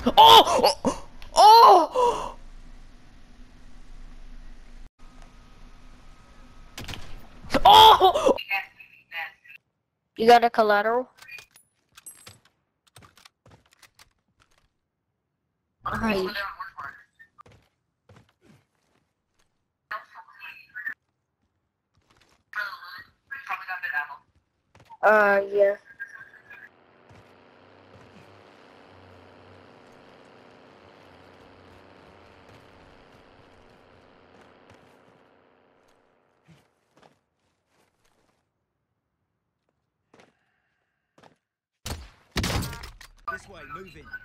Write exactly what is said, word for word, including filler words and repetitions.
Oh! Oh! Oh! You got a collateral? Hi. Uh, yeah. This way, moving.